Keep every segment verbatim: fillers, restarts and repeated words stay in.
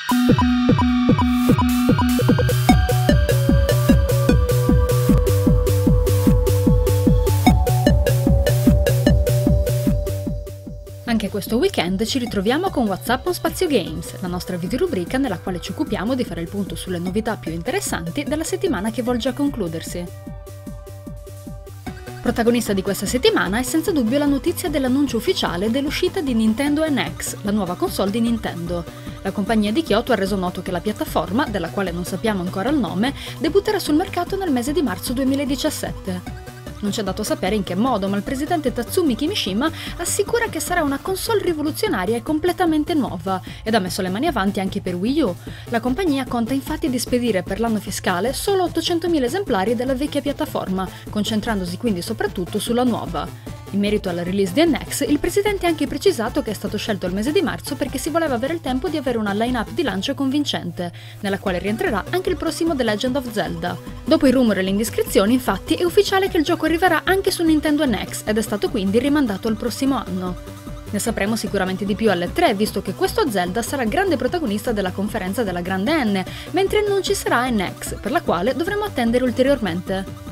Anche questo weekend ci ritroviamo con WhatsApp on Spazio Games, la nostra videorubrica nella quale ci occupiamo di fare il punto sulle novità più interessanti della settimana che volge a concludersi. Protagonista di questa settimana è senza dubbio la notizia dell'annuncio ufficiale dell'uscita di Nintendo N X, la nuova console di Nintendo. La compagnia di Kyoto ha reso noto che la piattaforma, della quale non sappiamo ancora il nome, debutterà sul mercato nel mese di marzo duemiladiciassette. Non c'è dato sapere in che modo, ma il presidente Tatsumi Kimishima assicura che sarà una console rivoluzionaria e completamente nuova, ed ha messo le mani avanti anche per Wii U. La compagnia conta infatti di spedire per l'anno fiscale solo ottocentomila esemplari della vecchia piattaforma, concentrandosi quindi soprattutto sulla nuova. In merito alla release di N X, il presidente ha anche precisato che è stato scelto il mese di marzo perché si voleva avere il tempo di avere una line-up di lancio convincente, nella quale rientrerà anche il prossimo The Legend of Zelda. Dopo i rumori e le indiscrezioni, infatti, è ufficiale che il gioco arriverà anche su Nintendo N X ed è stato quindi rimandato al prossimo anno. Ne sapremo sicuramente di più alle tre, visto che questo Zelda sarà il grande protagonista della conferenza della Grande N, mentre non ci sarà N X, per la quale dovremo attendere ulteriormente.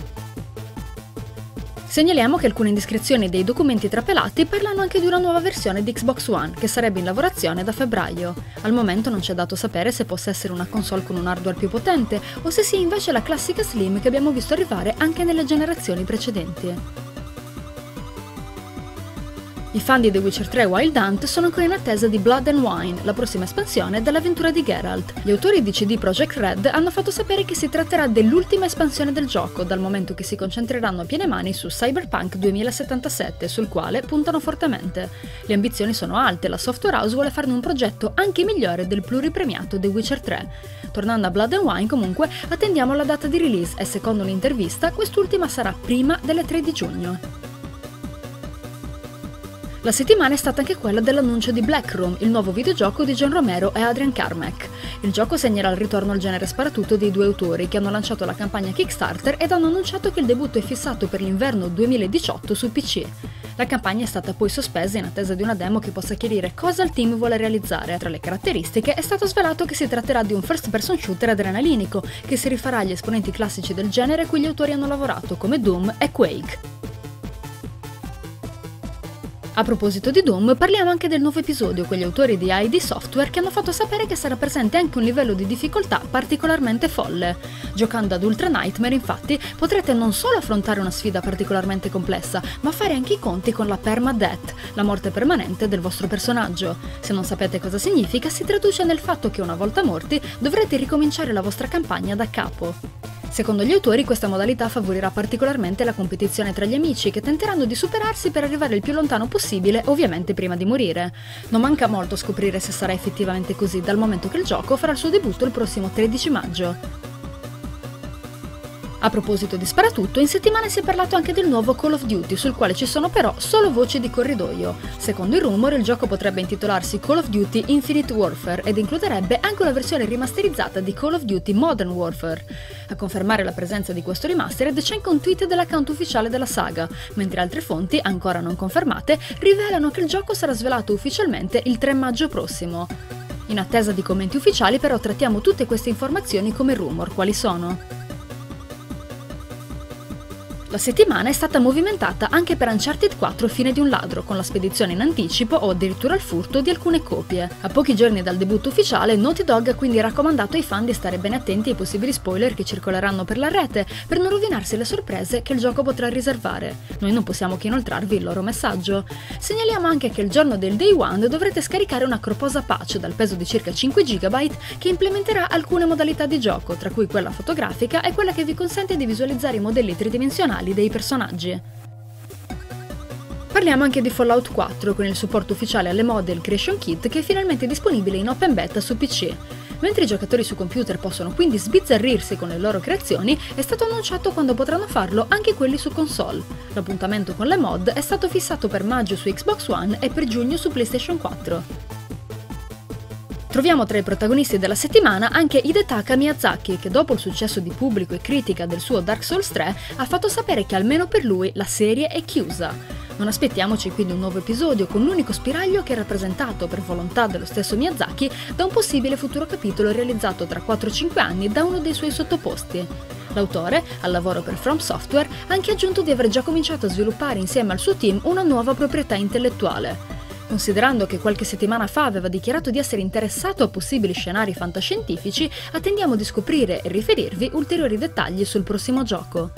Segnaliamo che alcune indiscrezioni dei documenti trapelati parlano anche di una nuova versione di Xbox One, che sarebbe in lavorazione da febbraio. Al momento non c'è dato sapere se possa essere una console con un hardware più potente, o se sia invece la classica Slim che abbiamo visto arrivare anche nelle generazioni precedenti. I fan di The Witcher tre Wild Hunt sono ancora in attesa di Blood and Wine, la prossima espansione dell'avventura di Geralt. Gli autori di C D Projekt Red hanno fatto sapere che si tratterà dell'ultima espansione del gioco, dal momento che si concentreranno a piene mani su Cyberpunk duemilasettantasette, sul quale puntano fortemente. Le ambizioni sono alte, la software house vuole farne un progetto anche migliore del pluripremiato The Witcher tre. Tornando a Blood and Wine, comunque, attendiamo la data di release e secondo un'intervista quest'ultima sarà prima delle tre di giugno. La settimana è stata anche quella dell'annuncio di Black Room, il nuovo videogioco di John Romero e Adrian Carmack. Il gioco segnerà il ritorno al genere sparatutto dei due autori, che hanno lanciato la campagna Kickstarter ed hanno annunciato che il debutto è fissato per l'inverno duemiladiciotto su P C. La campagna è stata poi sospesa in attesa di una demo che possa chiarire cosa il team vuole realizzare. Tra le caratteristiche è stato svelato che si tratterà di un first-person shooter adrenalinico, che si rifarà agli esponenti classici del genere a cui gli autori hanno lavorato, come Doom e Quake. A proposito di Doom, parliamo anche del nuovo episodio con gli autori di I D Software che hanno fatto sapere che sarà presente anche un livello di difficoltà particolarmente folle. Giocando ad Ultra Nightmare, infatti, potrete non solo affrontare una sfida particolarmente complessa, ma fare anche i conti con la permadeath, la morte permanente del vostro personaggio. Se non sapete cosa significa, si traduce nel fatto che una volta morti dovrete ricominciare la vostra campagna da capo. Secondo gli autori, questa modalità favorirà particolarmente la competizione tra gli amici, che tenteranno di superarsi per arrivare il più lontano possibile, ovviamente prima di morire. Non manca molto scoprire se sarà effettivamente così, dal momento che il gioco farà il suo debutto il prossimo tredici maggio. A proposito di sparatutto, in settimana si è parlato anche del nuovo Call of Duty, sul quale ci sono però solo voci di corridoio. Secondo i rumor, il gioco potrebbe intitolarsi Call of Duty Infinite Warfare ed includerebbe anche una versione rimasterizzata di Call of Duty Modern Warfare. A confermare la presenza di questo remastered c'è anche un tweet dell'account ufficiale della saga, mentre altre fonti, ancora non confermate, rivelano che il gioco sarà svelato ufficialmente il tre maggio prossimo. In attesa di commenti ufficiali, però, trattiamo tutte queste informazioni come rumor. Quali sono? La settimana è stata movimentata anche per Uncharted quattro Fine di un ladro, con la spedizione in anticipo o addirittura il furto di alcune copie. A pochi giorni dal debutto ufficiale, Naughty Dog ha quindi raccomandato ai fan di stare bene attenti ai possibili spoiler che circoleranno per la rete, per non rovinarsi le sorprese che il gioco potrà riservare. Noi non possiamo che inoltrarvi il loro messaggio. Segnaliamo anche che il giorno del Day One dovrete scaricare una corposa patch dal peso di circa cinque giga che implementerà alcune modalità di gioco, tra cui quella fotografica e quella che vi consente di visualizzare i modelli tridimensionali dei personaggi. Parliamo anche di Fallout quattro, con il supporto ufficiale alle mod del Creation Kit che è finalmente disponibile in open beta su P C. Mentre i giocatori su computer possono quindi sbizzarrirsi con le loro creazioni, è stato annunciato quando potranno farlo anche quelli su console. L'appuntamento con le mod è stato fissato per maggio su Xbox One e per giugno su PlayStation quattro. Troviamo tra i protagonisti della settimana anche Hidetaka Miyazaki, che dopo il successo di pubblico e critica del suo Dark Souls tre ha fatto sapere che almeno per lui la serie è chiusa. Non aspettiamoci quindi un nuovo episodio con l'unico spiraglio che è rappresentato, per volontà dello stesso Miyazaki, da un possibile futuro capitolo realizzato tra quattro cinque anni da uno dei suoi sottoposti. L'autore, al lavoro per From Software, ha anche aggiunto di aver già cominciato a sviluppare insieme al suo team una nuova proprietà intellettuale. Considerando che qualche settimana fa aveva dichiarato di essere interessato a possibili scenari fantascientifici, attendiamo di scoprire e riferirvi ulteriori dettagli sul prossimo gioco.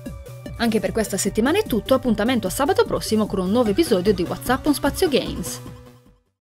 Anche per questa settimana è tutto, appuntamento a sabato prossimo con un nuovo episodio di What's Up on Spazio Games.